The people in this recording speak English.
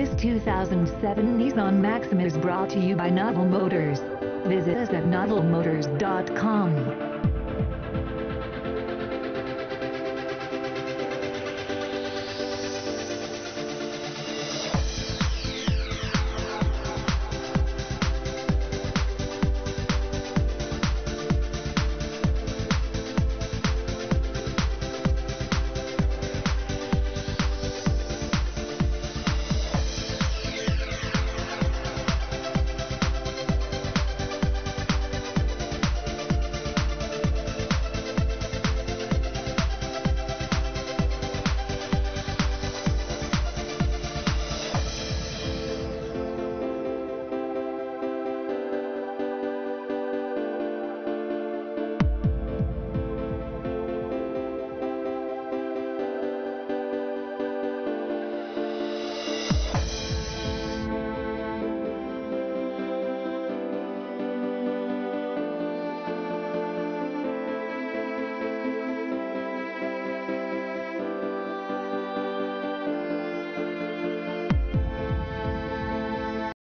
This 2007 Nissan Maxima is brought to you by Novel Motors. Visit us at novelmotors.com.